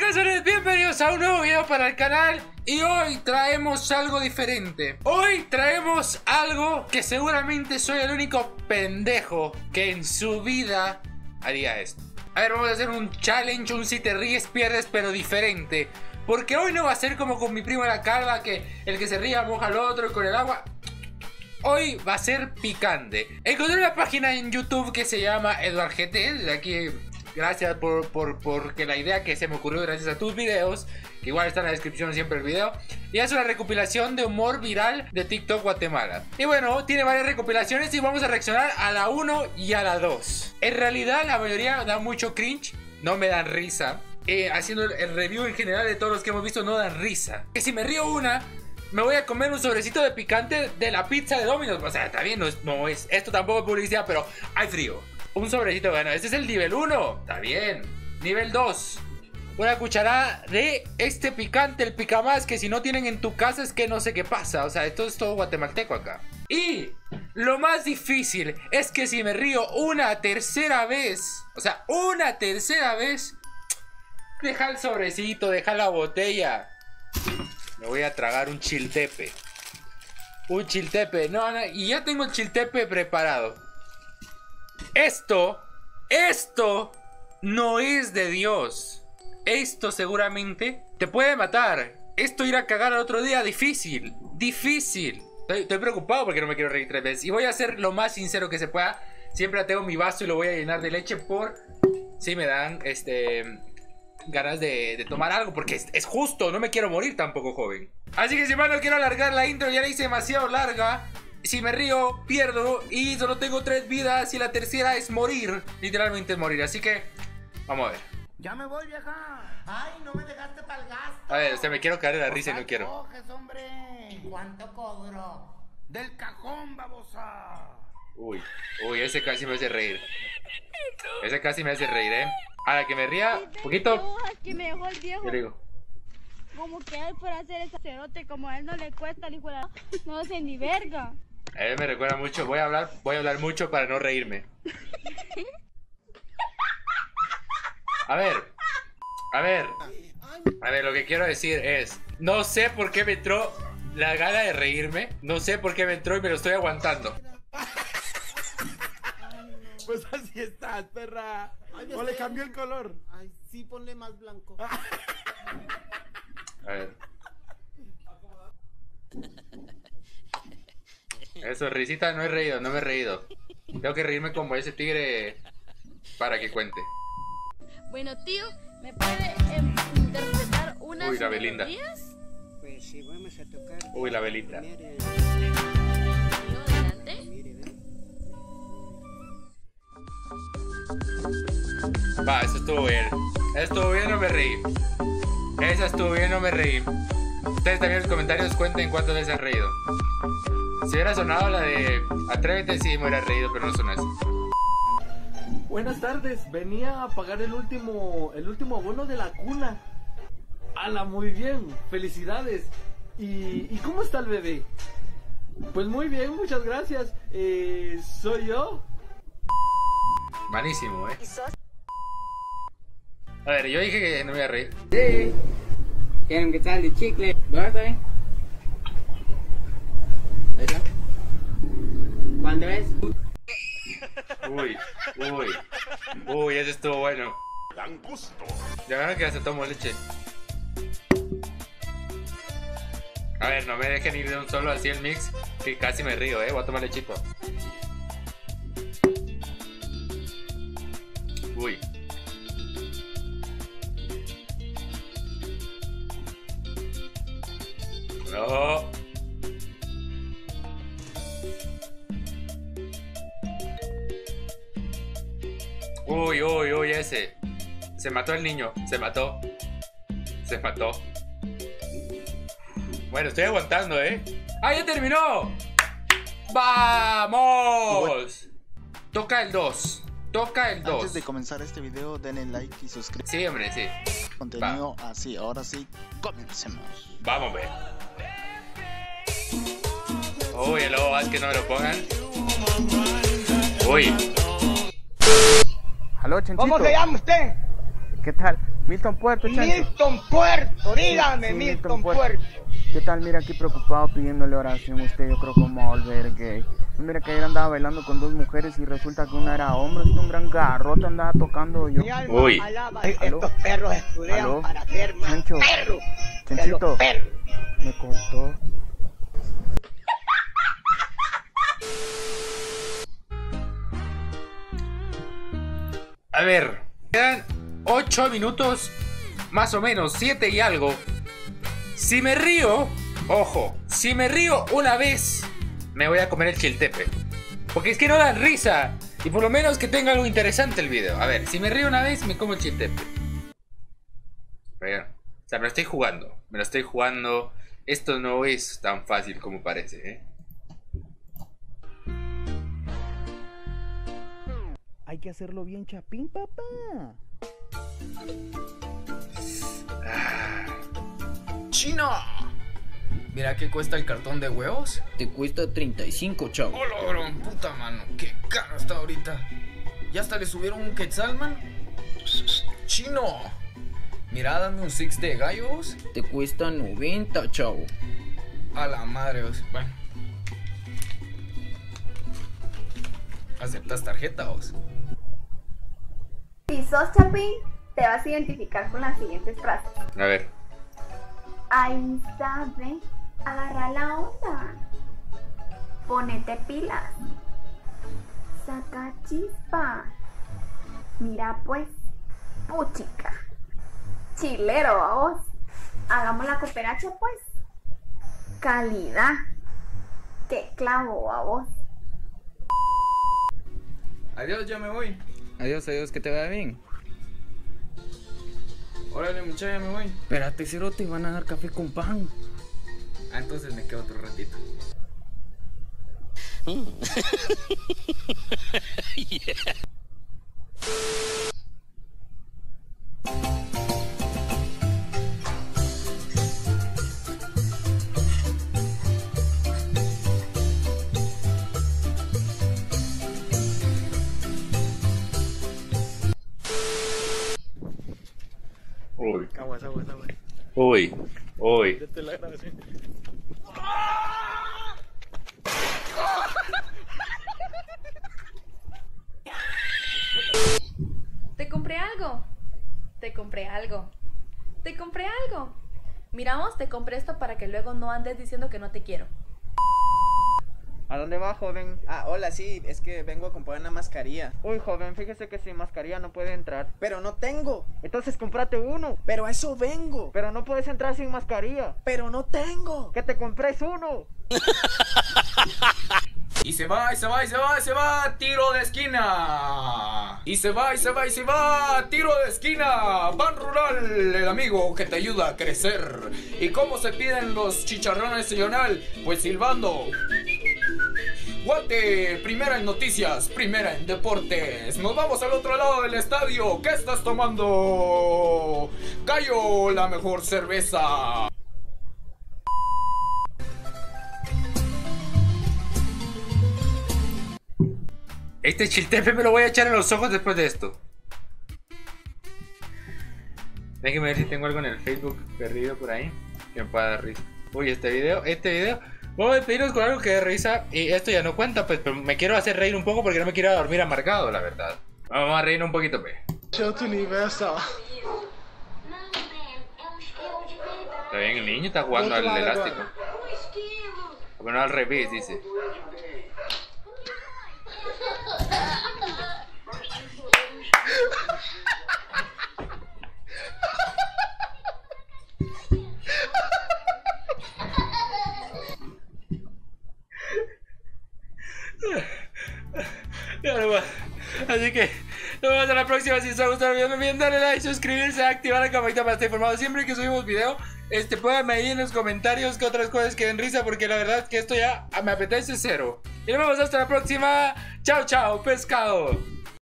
corazones, bienvenidos a un nuevo video para el canal. Y hoy traemos algo diferente. Hoy traemos algo que seguramente soy el único pendejo que en su vida haría esto. A ver, vamos a hacer un challenge, un si te ríes pierdes, pero diferente. Porque hoy no va a ser como con mi primo la calva, que el que se ría moja al otro y con el agua. Hoy va a ser picante. Encontré una página en YouTube que se llama Eduard GT. De aquí, gracias porque la idea que se me ocurrió gracias a tus videos, que igual está en la descripción siempre el video. Y es una recopilación de humor viral de TikTok Guatemala. Y bueno, tiene varias recopilaciones y vamos a reaccionar a la 1 y a la 2. En realidad la mayoría da mucho cringe, no me dan risa. Haciendo el review en general de todos los que hemos visto, no dan risa. Que si me río una, me voy a comer un sobrecito de picante de la pizza de Domino's. O sea, está bien, no es esto tampoco es publicidad, pero hay frío. Un sobrecito, bueno, este es el nivel 1. Está bien. Nivel 2. Una cucharada de este picante, el picamás, que si no tienen en tu casa es que no sé qué pasa. O sea, esto es todo guatemalteco acá. Y lo más difícil es que si me río una tercera vez, o sea, una tercera vez, deja el sobrecito, deja la botella. Me voy a tragar un chiltepe. Un chiltepe, no, y ya tengo el chiltepe preparado. Esto no es de Dios. Esto seguramente te puede matar. Esto ir a cagar al otro día, difícil. Difícil. Estoy preocupado porque no me quiero reír 3 veces. Y voy a ser lo más sincero que se pueda. Siempre tengo mi vaso y lo voy a llenar de leche por si me dan ganas de tomar algo, porque es justo, no me quiero morir tampoco, joven. Así que si más no quiero alargar la intro, ya la hice demasiado larga. Si me río, pierdo y solo tengo 3 vidas y la tercera es morir, literalmente es morir, así que vamos a ver. Ya me voy, vieja. Ay, no me dejaste para el gasto. A ver, me quiero caer de la risa y no quiero. Coges, hombre. ¿Cuánto cobro? Del cajón, babosa. Uy, ese casi me hace reír. Ese casi me hace reír, A la que me ría, poquito. Que me dejó el viejo. ¿Qué digo? Como que él fuera a hacer ese cerote, como a él no le cuesta, el hijo de la... No sé ni verga. A él me recuerda mucho, voy a hablar mucho para no reírme. A ver, lo que quiero decir es, no sé por qué me entró la gana de reírme, no sé por qué me entró y me lo estoy aguantando. Pues así estás, perra. Ay, ¿O le cambió el color? Ay, sí, ponle más blanco. A ver. Eso, risita, no he reído, no me he reído. Tengo que reírme como ese tigre para que cuente. Bueno, tío, ¿me puede interpretar unas Uy, la Belinda. melodías? Pues sí, vamos a tocar. Uy, la Belinda. Mire, Tío, adelante. mire, ve. Va, eso estuvo bien. Estuvo bien, no me reí. Esa estuvo bien, no me reí. Ustedes también en los comentarios cuenten cuántas veces han reído. Si hubiera sonado la de Atrévete, sí me hubiera reído, pero no sonó eso. Buenas tardes, venía a pagar el último abono de la cuna. ¡Hala, muy bien! ¡Felicidades! ¿Y cómo está el bebé? Pues muy bien, muchas gracias. ¿Soy yo? Malísimo, A ver, yo dije que no me iba a reír. Sí. ¿Quieren que tal de chicle? ¿Va? ¿Está bien? Ahí está. ¿Cuándo es? Uy, ese estuvo bueno. Dan gusto. Ya verán que hasta tomo leche. A ver, no me dejen ir de un solo así el mix, que casi me río, voy a tomar lechito. Uy. No. Uy, ese. Se mató el niño, se mató. Bueno, estoy aguantando, ¡Ah, ya terminó! ¡Vamos! Toca el 2. Antes de comenzar este video, denle like y suscríbanse. Sí, hombre, sí. Contenido así, ahora sí, comencemos. Vamos, ve. Uy, el lobo Vázquez, no me lo pongan. Uy. Aló, Chenchito. ¿Cómo se llama usted? ¿Qué tal? Milton Puerto, Chancho. Milton Puerto, dígame, Sí, Milton Puerto. ¿Qué tal? Mira, aquí preocupado pidiéndole oración a usted. Yo creo que vamos a volver gay. Mira que ayer andaba bailando con dos mujeres y resulta que una era hombre. Así que un gran garrote andaba tocando yo. Mi alma Uy. alaba. ¿Aló? Estos perros estudian ¿Aló? para ser más Chancho. perros. de Chanchito. los perros. Me cortó. A ver, quedan 8 minutos, más o menos, 7 y algo. Si me río, ojo, si me río una vez, me voy a comer el chiltepe. Porque es que no dan risa. Y por lo menos que tenga algo interesante el video. A ver, si me río una vez, me como el chiltepe. Vean, o sea, me lo estoy jugando. Me lo estoy jugando. Esto no es tan fácil como parece, ¿eh? Hay que hacerlo bien, chapín, papá. ¡Chino! Mira qué cuesta el cartón de huevos. Te cuesta 35, chavo. ¡Hola, bro! Puta mano, qué caro está ahorita. ¿Ya hasta le subieron un quetzal, man? ¡Chino! Mira, dame un six de gallos. Te cuesta 90, chavo. A la madre, vos. Bueno. ¿Aceptas tarjeta, vos? Si sos Chapín, te vas a identificar con las siguientes frases. A ver. Ahí sabe, agarra la onda. Ponete pilas. Saca chispa. Mira pues, puchica. Chilero, a vos. Hagamos la cooperacha pues. Calidad. Qué clavo a vos. Adiós, ya me voy. Adiós, adiós, que te vaya bien. Órale, muchacha, ya me voy. Espérate, cerote, van a dar café con pan. Ah, entonces me quedo otro ratito. Uy. Aguas. Uy. Uy. Ya te la grabé. Te compré algo. Te compré algo. Te compré algo. Miramos, te compré esto para que luego no andes diciendo que no te quiero. ¿A dónde va, joven? Ah, hola, sí, es que vengo a comprar una mascarilla. Uy, joven, fíjese que sin mascarilla no puede entrar. Pero no tengo. Entonces cómprate uno. Pero a eso vengo. Pero no puedes entrar sin mascarilla. Pero no tengo. Que te compres uno. Y se va, tiro de esquina. Y se va, tiro de esquina. Pan Rural, el amigo que te ayuda a crecer. ¿Y cómo se piden los chicharrones, señoral? Pues silbando. Guate, primera en noticias, primera en deportes. Nos vamos al otro lado del estadio. ¿Qué estás tomando? Gallo, la mejor cerveza. Este chiltepe me lo voy a echar en los ojos después de esto. Déjenme ver si tengo algo en el Facebook perdido por ahí que me pueda dar risa. Uy, este video. Vamos a despedirnos con algo que dé risa. Y esto ya no cuenta, pues, pero me quiero hacer reír un poco porque no me quiero dormir amargado, la verdad. Vamos a reír un poquito, pues. Está bien, el niño está jugando al elástico. Bueno, al revés, dice. Ya no más. Así que nos vemos en la próxima. Si os ha gustado el video, no olviden darle like, suscribirse, activar la campanita para estar informado siempre que subimos video. Pónganme ahí en los comentarios que otras cosas que den risa, porque la verdad que esto ya me apetece cero. Y nos vemos hasta la próxima. Chao, chao, pescado.